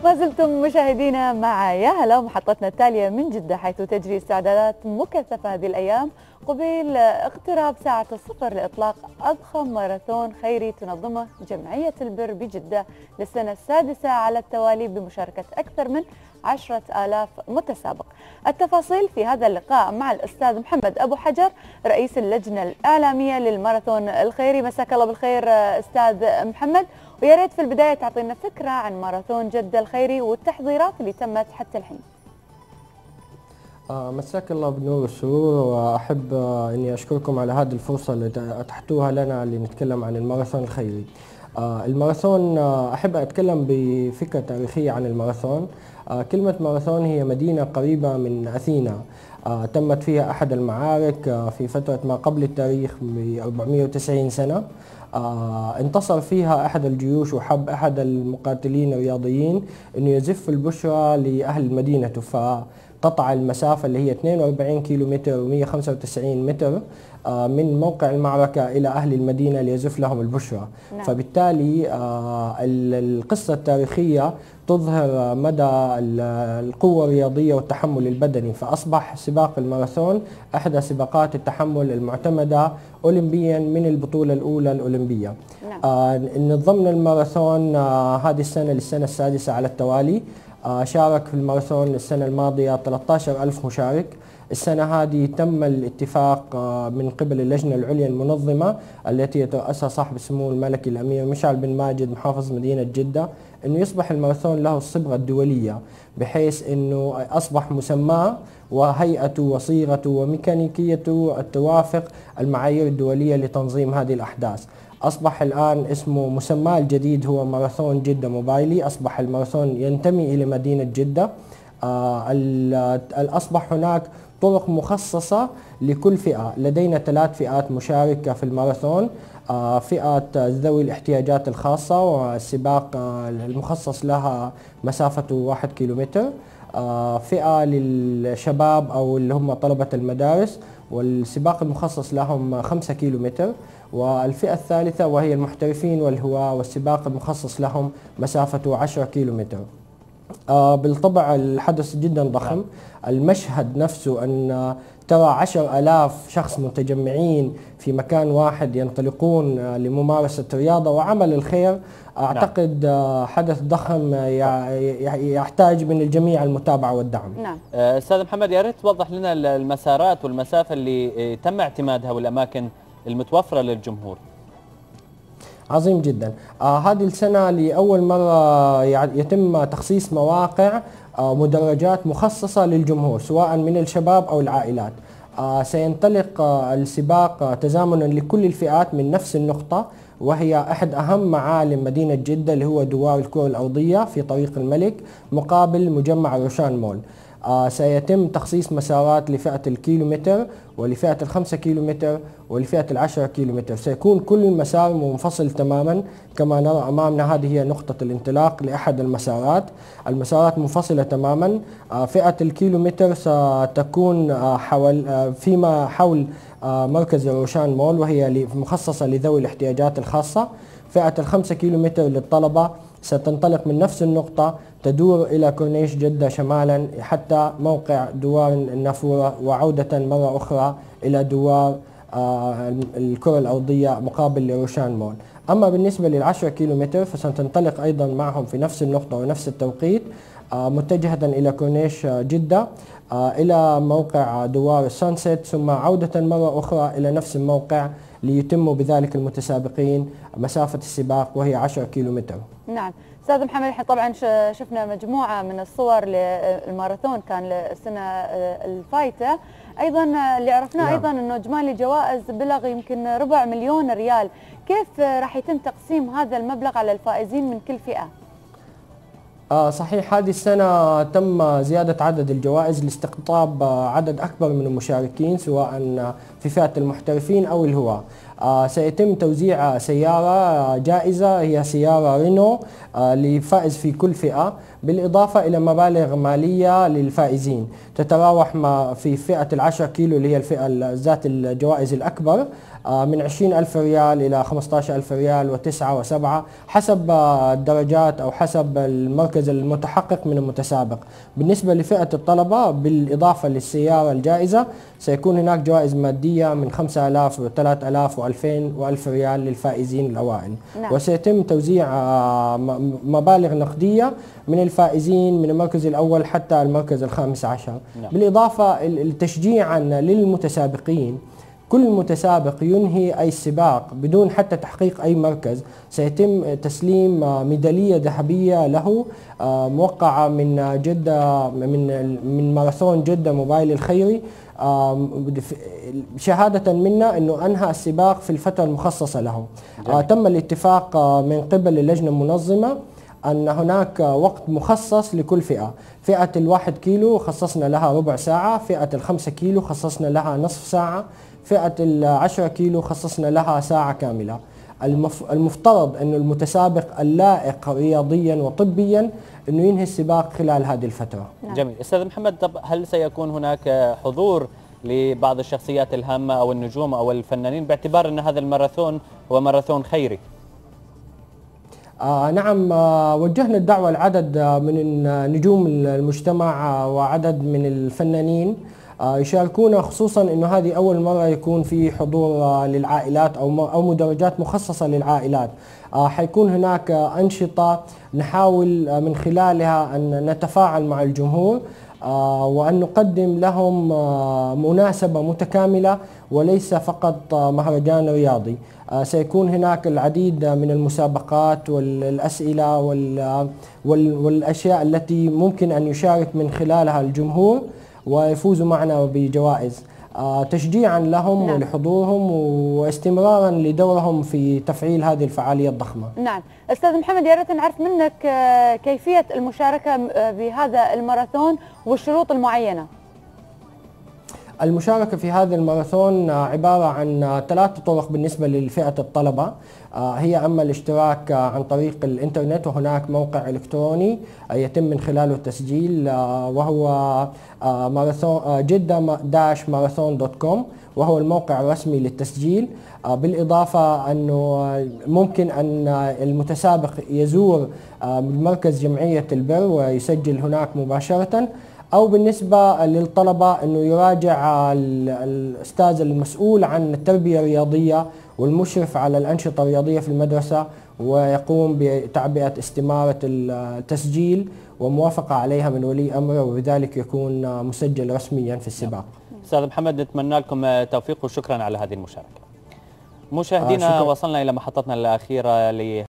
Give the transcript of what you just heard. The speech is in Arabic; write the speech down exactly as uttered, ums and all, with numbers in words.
ما زلتم مشاهدينا مع يا هلا محطتنا التالية من جدة، حيث تجري استعدادات مكثفة هذه الأيام قبيل اقتراب ساعة الصفر لإطلاق أضخم ماراثون خيري تنظمه جمعية البر بجدة للسنة السادسة على التوالي بمشاركة أكثر من عشرة آلاف متسابق. التفاصيل في هذا اللقاء مع الأستاذ محمد أبو حجر رئيس اللجنة الإعلامية للماراثون الخيري. مساك الله بالخير أستاذ محمد، ويا ريت في البداية تعطينا فكرة عن ماراثون جدة الخيري والتحضيرات اللي تمت حتى الحين. آه مساك الله بالنور والسرور، وأحب آه إني أشكركم على هذه الفرصة اللي أتحتوها لنا لنتكلم عن الماراثون الخيري. آه الماراثون آه أحب أتكلم بفكرة تاريخية عن الماراثون. آه كلمة ماراثون هي مدينة قريبة من أثينا، آه تمت فيها أحد المعارك آه في فترة ما قبل التاريخ ب أربعمئة وتسعين سنة. آه انتصر فيها أحد الجيوش، وحب أحد المقاتلين الرياضيين أنه يزف البشرى لأهل المدينة، فقطع المسافة اللي هي اثنين وأربعين كيلو متر ومئة وخمسة وتسعين متر آه من موقع المعركة إلى أهل المدينة ليزف لهم البشرى. نعم. فبالتالي آه القصة التاريخية تظهر مدى القوة الرياضية والتحمل البدني، فأصبح سباق الماراثون أحدى سباقات التحمل المعتمدة أولمبيا من البطولة الأولى الأولمبية. نعم. آه نظمنا الماراثون آه هذه السنة للسنة السادسة على التوالي. آه شارك في الماراثون السنة الماضية ثلاثة عشر ألف مشارك. السنة هذه تم الاتفاق آه من قبل اللجنة العليا المنظمة التي يترأسها صاحب السمو الملكي الأمير مشعل بن ماجد محافظ مدينة جدة، أنه يصبح الماراثون له الصبغة الدولية، بحيث أنه أصبح مسماه وهيئته وصيغته وميكانيكيته توافق المعايير الدولية لتنظيم هذه الأحداث. أصبح الآن اسمه مسماه الجديد هو ماراثون جدة موبايلي. أصبح الماراثون ينتمي إلى مدينة جدة. آه أصبح هناك طرق مخصصة لكل فئة. لدينا ثلاث فئات مشاركة في الماراثون، آه فئة ذوي الاحتياجات الخاصة، والسباق آه المخصص لها مسافته واحد كيلومتر. آه فئة للشباب أو اللي هم طلبة المدارس، والسباق المخصص لهم خمسة كيلومتر. والفئة الثالثة وهي المحترفين والهواة، والسباق المخصص لهم مسافته عشرة كيلومتر. آه بالطبع الحدث جدا ضخم. المشهد نفسه أن ترى عشر آلاف شخص متجمعين في مكان واحد ينطلقون آه لممارسة الرياضة وعمل الخير. أعتقد آه حدث ضخم يحتاج من الجميع المتابعة والدعم. نعم. أستاذ محمد، يا ريت توضح لنا المسارات والمسافة اللي تم اعتمادها والأماكن المتوفرة للجمهور. عظيم جدا. آه هذه السنة لأول مرة يتم تخصيص مواقع آه مدرجات مخصصة للجمهور، سواء من الشباب أو العائلات. آه سينطلق آه السباق آه تزامنا لكل الفئات من نفس النقطة، وهي أحد أهم معالم مدينة جدة اللي هو دوار الكرة الأرضية في طريق الملك مقابل مجمع روشان مول. آه سيتم تخصيص مسارات لفئة الكيلومتر ولفئة الخمسة كيلومتر ولفئة العشرة كيلومتر. سيكون كل مسار منفصل تماما. كما نرى أمامنا هذه هي نقطة الانطلاق لأحد المسارات. المسارات منفصلة تماما. آه فئة الكيلومتر ستكون آه حول آه فيما حول آه مركز روشان مول، وهي مخصصة لذوي الاحتياجات الخاصة. فئة الخمسة كيلومتر للطلبة ستنطلق من نفس النقطة، تدور إلى كورنيش جدة شمالا حتى موقع دوار النافورة، وعودة مرة أخرى إلى دوار آه الكرة الأرضية مقابل لروشان مول. أما بالنسبة للعشرة كيلومتر فستنطلق أيضا معهم في نفس النقطة ونفس التوقيت، آه متجهة إلى كورنيش جدة آه إلى موقع دوار السانسيت، ثم عودة مرة أخرى إلى نفس الموقع ليتم بذلك المتسابقين مسافة السباق وهي عشرة كيلومتر. نعم. أستاذ محمد، احنا طبعا شفنا مجموعة من الصور للماراثون كان السنة الفايتة، أيضا اللي عرفناه نعم. أيضا أنه إجمالي جوائز بلغ يمكن ربع مليون ريال. كيف راح يتم تقسيم هذا المبلغ على الفائزين من كل فئة؟ آه صحيح، هذه السنة تم زيادة عدد الجوائز لاستقطاب عدد أكبر من المشاركين، سواء في فئة المحترفين أو الهواة. آه سيتم توزيع سيارة جائزة هي سيارة رينو آه لفائز في كل فئة، بالإضافة إلى مبالغ مالية للفائزين تتراوح ما في فئة العشرة كيلو اللي هي الفئة ذات الجوائز الأكبر من عشرين ألف ريال إلى خمسة عشر ألف ريال وتسعة وسبعة حسب الدرجات أو حسب المركز المتحقق من المتسابق. بالنسبة لفئة الطلبة بالإضافة للسيارة الجائزة سيكون هناك جوائز مادية من خمسة آلاف وثلاثة آلاف وألفين وألف ريال للفائزين الأوائل. نعم. وسيتم توزيع مبالغ نقدية من الفائزين من المركز الأول حتى المركز الخامس عشر. نعم. بالإضافة تشجيعا للمتسابقين، كل متسابق ينهي أي سباق بدون حتى تحقيق أي مركز سيتم تسليم ميدالية ذهبية له موقعة من جدة من من ماراثون جدة موبايل الخيري، شهادة منا أنه أنهى السباق في الفترة المخصصة له. جميل. تم الاتفاق من قبل اللجنة المنظمة أن هناك وقت مخصص لكل فئة. فئة الواحد كيلو خصصنا لها ربع ساعة، فئة الخمسة كيلو خصصنا لها نصف ساعة، فئة العشرة كيلو خصصنا لها ساعة كاملة. المفترض أن المتسابق اللائق رياضيا وطبيا أنه ينهي السباق خلال هذه الفترة. نعم. جميل. أستاذ محمد، طب هل سيكون هناك حضور لبعض الشخصيات الهامة أو النجوم أو الفنانين باعتبار أن هذا الماراثون هو ماراثون خيري؟ آه نعم، آه وجهنا الدعوة لعدد من نجوم المجتمع آه وعدد من الفنانين آه يشاركونا، خصوصا انه هذه اول مرة يكون في حضور آه للعائلات او او مدرجات مخصصة للعائلات. آه حيكون هناك آه انشطة نحاول آه من خلالها ان نتفاعل مع الجمهور آه وأن نقدم لهم آه مناسبة متكاملة وليس فقط آه مهرجان رياضي. آه سيكون هناك العديد من المسابقات والأسئلة وال والأشياء التي ممكن أن يشارك من خلالها الجمهور ويفوزوا معنا بجوائز آه تشجيعا لهم. نعم. ولحضورهم واستمرارا لدورهم في تفعيل هذه الفعالية الضخمة. نعم. أستاذ محمد، يا ريت نعرف منك كيفية المشاركة بهذا الماراثون والشروط المعينة. المشاركة في هذا الماراثون عبارة عن ثلاث طرق بالنسبة لفئة الطلبة. هي أما الاشتراك عن طريق الإنترنت، وهناك موقع إلكتروني يتم من خلاله التسجيل وهو ماراثون جدة داش ماراثون دوت كوم، وهو الموقع الرسمي للتسجيل. بالإضافة أنه ممكن أن المتسابق يزور مركز جمعية البر ويسجل هناك مباشرة، أو بالنسبة للطلبة أنه يراجع الأستاذ المسؤول عن التربية الرياضية والمشرف على الأنشطة الرياضية في المدرسة ويقوم بتعبئة استمارة التسجيل وموافقة عليها من ولي أمره، وبذلك يكون مسجل رسميا في السباق. أستاذ محمد، نتمنى لكم التوفيق وشكرا على هذه المشاركة. مشاهدينا، آه وصلنا إلى محطتنا الأخيرة ل